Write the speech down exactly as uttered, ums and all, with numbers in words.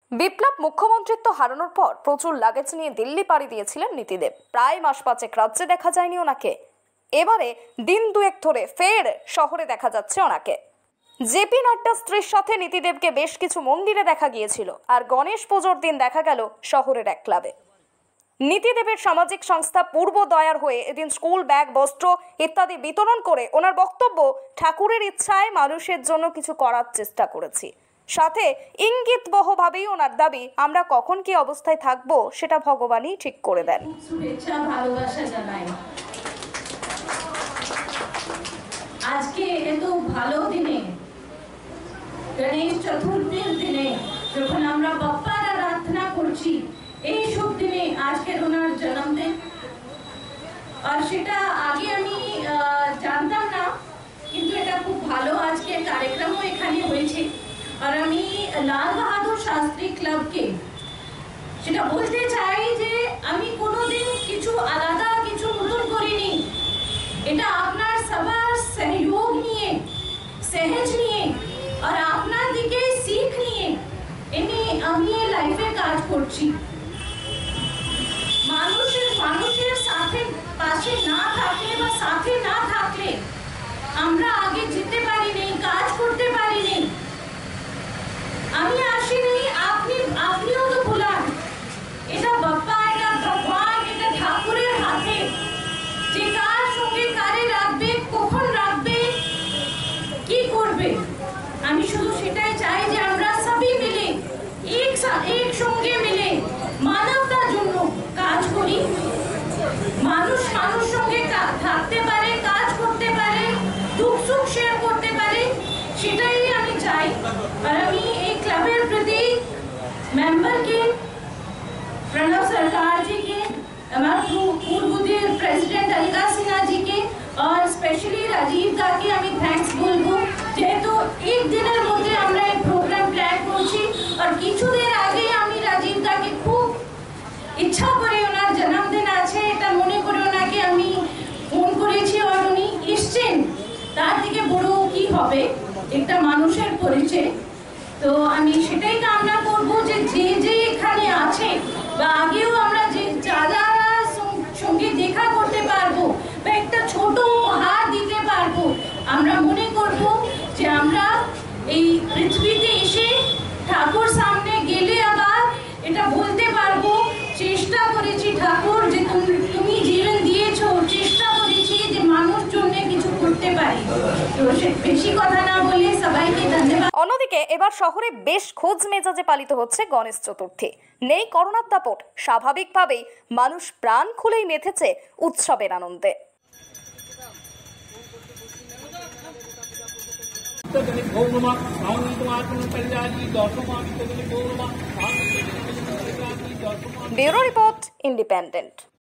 বিপ্লব মুখ্যমন্ত্রিত্ব হারানোর পর প্রচুর লাগেজ নিয়ে দিল্লি পাড়ি দিয়েছিলেন নীতিদেব। প্রায় মাস পাঁচেক রাজ্যে দেখা যায়নি ওনাকে। এবারে দিন দুয়েক ধরে ফের শহরে দেখা যাচ্ছে ওনাকে। জেপি নাড্ডা স্ত্রীর সাথে নীতিদেবকে বেশ কিছু মন্দিরে দেখা গিয়েছিল, আর গণেশ পুজোর দিন দেখা গেল শহরের এক ক্লাবে। নীতিদেবের সামাজিক সংস্থা পূর্বদয়ার হয়ে এদিন স্কুল ব্যাগ, বস্ত্র ইত্যাদি বিতরণ করে ওনার বক্তব্য, ঠাকুরের ইচ্ছায় মানুষের জন্য কিছু করার চেষ্টা করেছি। সাথে ইঙ্গিতবহভাবেই ওনার দাবি, আমরা কখন কি অবস্থায় থাকবো সেটা ভগবানই ঠিক করে দেন। শুভেচ্ছা, ভালোবাসা জানাই। আজকে এত ভালো দিনে, গণেশ চতুর্থীর দিনে, যখন আমরা বাপ্পার আরাধনা করছি, এই শুভ দিনে আজকের ওনার জন্মদিন। আর সেটা আগে আমি জানতাম না, কিন্তু এটা খুব ভালো আজকে কার্যক্রমও এখানে হয়েছে। আর আমি লাল বাহাদুর শাস্ত্রী ক্লাবকে সেটা বলতে চাই যে আমি কোনোদিন কিছু আলাদা কিছু নতুন করিনি। এটা আপনার সবার সহযোগ নিয়ে, সহজ নিয়ে আর আপনার দিকে শিখ নিয়ে এনে আমি এই লাইফে কাজ করছি। মানুষের মানুষের সাথে পাশে না থাকলে বা সাথে না থাকলে আমরা আগে যেতে পারিনি, কাজ করতে পারিনি। আমি আসিনি, আপনি আপনিও তো বলান, এটা বাপ্পা, এটা ভগবান, এটা ঠাকুরের হাতে, যে কার সঙ্গে কারে রাখবে, কখন রাখবে, কি করবে। আমি শুধু সেটাই চাই যে আমরা সবাই মিলে এক এক সঙ্গে মিলে মানবতার জন্য কাজ করি। মানুষ মানুষ সঙ্গে থাকতে পারে, কাজ করতে পারে, দুঃখ সুখ শেয়ার করতে পারে, সেটাই আমি চাই। আর আমি এই क्लबर प्रति मेंबर के प्रणव सरकार जी के, हमारे पूर्व प्रेसिडेंट अलका सिन्हा जी के और स्पेशली राजीव दा के আমি থ্যাঙ্কস বলবো, যেহেতু এক দিনের মধ্যে আমরা এই প্রোগ্রাম প্ল্যান করছি। আর কিছুদিন আগে আমি রাজীব দাকে খুব ইচ্ছা করে, ওনার জন্মদিন আছে এটা মনে করে ওনাকে আমি ফোন করেছি, আর উনি এসছেন। তার থেকে বড় কি হবে একটা মানুষের পরিচয়। তো আমি সেটাই কামনা করবো যে যে যে এখানে আছে বা আগেও আমরা যে যারা সঙ্গে দেখা করতে পারবো বা একটা ছোট উপহার দিতে পারবো, আমরা মনে করব যে আমরা এই পৃথিবীতে এসে ঠাকুর সামনে গেলে আবার এটা বলতে পারবো, চেষ্টা করেছি ঠাকুর যে তুমি জীবন দিয়েছো, চেষ্টা করেছি যে মানুষ জন্য কিছু করতে পারি। তো বেশি কথা না বলে সবাইকে ধন্যবাদ। অন্যদিকে এবার শহরে বেশ খোঁজ মেজাজে পালিত হচ্ছে গণেশ চতুর্থী। নেই করোনার দাপট, স্বাভাবিকভাবেই মানুষ প্রাণ খুলেই মেতেছে উৎসবের আনন্দে। Bureau report, independent.